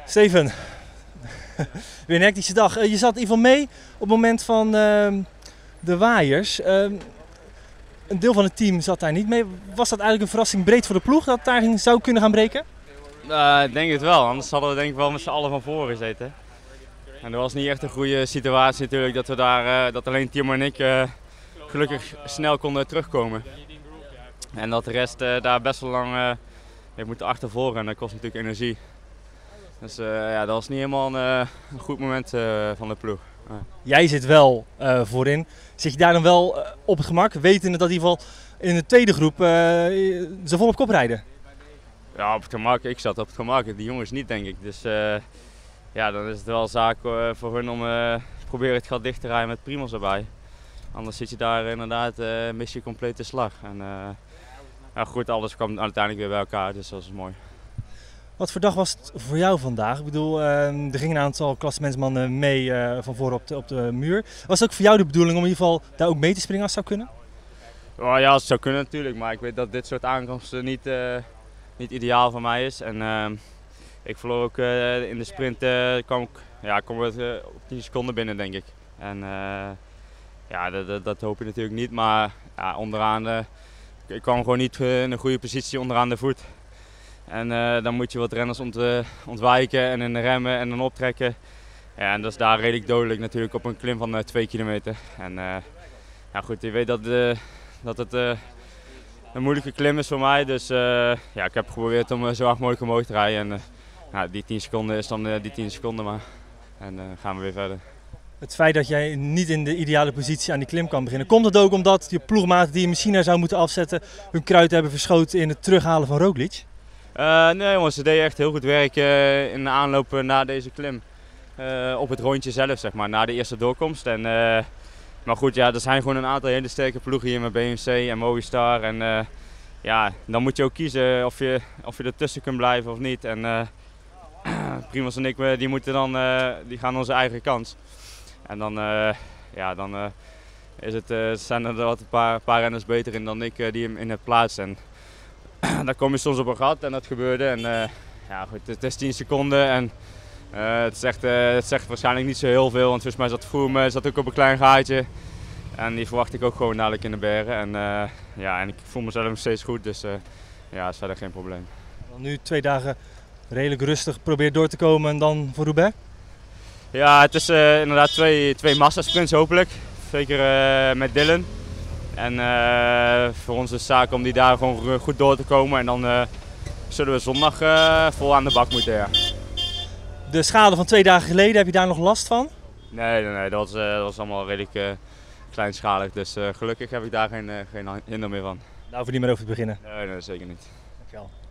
Steven, weer een hectische dag. Je zat in ieder geval mee op het moment van de waaiers. Een deel van het team zat daar niet mee. Was dat eigenlijk een verrassing breed voor de ploeg dat het daar zou kunnen gaan breken? Ik denk het wel, anders hadden we denk ik wel met z'n allen van voren gezeten. En dat was niet echt een goede situatie natuurlijk dat we daar, dat alleen Timo en ik gelukkig snel konden terugkomen. En dat de rest daar best wel lang heeft moeten achtervolgen en dat kost natuurlijk energie. Dus ja, dat was niet helemaal een goed moment van de ploeg. Jij zit wel voorin. Zit je daar dan wel op het gemak, wetende dat in ieder geval in de tweede groep ze vol op kop rijden? Ja, op het gemak. Ik zat op het gemak. Die jongens niet, denk ik. Dus ja, dan is het wel zaak voor hun om proberen het gat dicht te rijden met Primoz erbij. Anders zit je daar inderdaad, mis je compleet de slag. En ja, goed, alles kwam uiteindelijk weer bij elkaar, dus dat is mooi. Wat voor dag was het voor jou vandaag? Ik bedoel, er gingen een aantal klassementsmannen mee van voren op de muur. Was het ook voor jou de bedoeling om in ieder geval daar ook mee te springen als het zou kunnen? Oh, ja, het zou kunnen natuurlijk, maar ik weet dat dit soort aankomsten niet ideaal voor mij is. En ik verloor ook in de sprint, kwam het op 10 seconden binnen, denk ik. En ja, dat hoop je natuurlijk niet, maar ja, onderaan, ik kwam gewoon niet in een goede positie onderaan de voet. En dan moet je wat renners ontwijken en in de remmen en dan optrekken. Ja, en dat is daar redelijk dodelijk natuurlijk op een klim van 2 kilometer. En ja, goed, je weet dat het een moeilijke klim is voor mij. Dus ja, ik heb geprobeerd om zo hard mogelijk omhoog te rijden. En nou, die 10 seconden is dan die 10 seconden maar. En gaan we weer verder. Het feit dat jij niet in de ideale positie aan die klim kan beginnen, komt het ook omdat je ploegmaten die je misschien naar zou moeten afzetten hun kruid hebben verschoten in het terughalen van Roglic? Nee jongens, ze deden echt heel goed werk in de aanloop naar deze klim. Op het rondje zelf, zeg maar, na de eerste doorkomst. En, maar goed, ja, er zijn gewoon een aantal hele sterke ploegen hier met BMC en Movistar. En ja, dan moet je ook kiezen of je ertussen kunt blijven of niet. En Primoz en ik, die gaan onze eigen kans. En dan, ja, dan zijn er wat een paar renners beter in dan ik die hem in het plaats. En daar kom je soms op een gat en dat gebeurde. En ja, goed, het is 10 seconden en het zegt waarschijnlijk niet zo heel veel. Want volgens mij zat Froome ook op een klein gaatje. En die verwacht ik ook gewoon dadelijk in de bergen. En, ja, en ik voel mezelf nog steeds goed, dus ja, dat is verder geen probleem. Nu 2 dagen redelijk rustig, probeer door te komen en dan voor Roubaix? Ja, het is inderdaad twee massasprints hopelijk. Zeker met Dylan. En voor ons is het zaak om die daar gewoon goed door te komen. En dan zullen we zondag vol aan de bak moeten. Ja. De schade van 2 dagen geleden, heb je daar nog last van? Nee, dat was allemaal redelijk kleinschalig. Dus gelukkig heb ik daar geen hinder meer van. Daar hoef je niet meer over te beginnen. Nee, zeker niet. Dankjewel.